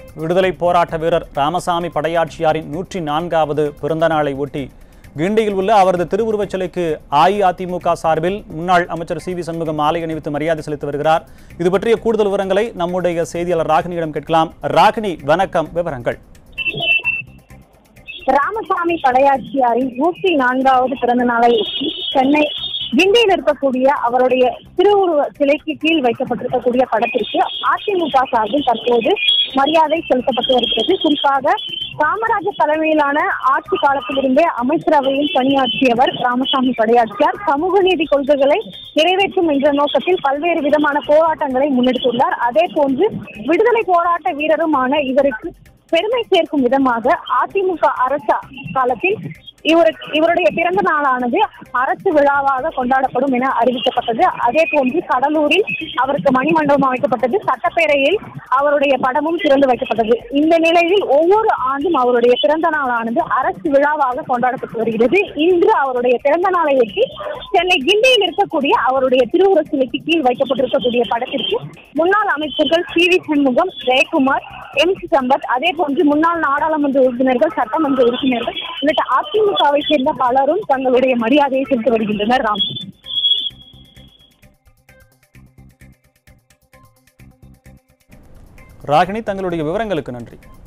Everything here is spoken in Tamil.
விடுதலை போராட்ட வீரர் ராமசாமி படையாட்சியாரின் 104வது பிறந்த நாளை ஒட்டி கிண்டியில் உள்ள அவரது திருவுருவச் சிலைக்கு அஇஅதிமுக சார்பில் முன்னாள் அமைச்சர் சி.வி. சண்முகம் மாலை அணிவித்து மரியாதை செலுத்தி வருகிறார். இது பற்றிய கூடுதல் விவரங்களை நம்முடைய செய்தியாளர் ராகினியிடம் கேட்கலாம். ராகினி, வணக்கம். விவரங்கள். ராமசாமி படையாட்சியாரின் 104வது பிறந்த நாளை ஒட்டி சென்னை கிண்டியில் இருக்கக்கூடிய அவருடைய திருவுருவ சிலைக்கு கீழ் வைக்கப்பட்டிருக்கக்கூடிய படத்திற்கு அதிமுக சார்பில் தற்போது மரியாதை செலுத்தப்பட்டு வருகிறது. குறிப்பாக காமராஜர் தலைமையிலான ஆட்சி காலத்திலிருந்தே அமைச்சரவையில் பணியாற்றியவர் ராமசாமி படையாட்சியார் சமூக நீதி கொள்கைகளை நிறைவேற்றும் என்ற நோக்கத்தில் பல்வேறு விதமான போராட்டங்களை முன்னெடுத்துள்ளார். அதே போன்று விடுதலை போராட்ட வீரருமான இவருக்கு பெருமை சேர்க்கும் விதமாக அதிமுக அரசு காலத்தில் இவருடைய பிறந்த நாளானது அரசு விழாவாக கொண்டாடப்படும் என அறிவிக்கப்பட்டது. அதே போன்று கடலூரில் அவருக்கு மணிமண்டபம் அமைக்கப்பட்டது. சட்டப்பேரவையில் அவருடைய படமும் திறந்து வைக்கப்பட்டது. இந்த நிலையில் ஒவ்வொரு ஆண்டும் அவருடைய பிறந்த நாளானது அரசு விழாவாக கொண்டாடப்பட்டு வருகிறது. இன்று அவருடைய பிறந்த நாளையொட்டி சென்னை கிண்டியில் இருக்கக்கூடிய அவருடைய திருவுருவ சிலைக்கு கீழ் வைக்கப்பட்டிருக்கக்கூடிய படத்திற்கு முன்னாள் அமைச்சர்கள் சி.வி. சண்முகம், ஜெயக்குமார், எம்.சி. சம்பத், அதே போன்று முன்னாள் நாடாளுமன்ற உறுப்பினர்கள், சட்டமன்ற உறுப்பினர்கள் உள்ளிட்ட அதிமுகவை சேர்ந்த பலரும் தங்களுடைய மரியாதையை செலுத்தி வருகின்றனர். ராகினி, தங்களுடைய விவரங்களுக்கு நன்றி.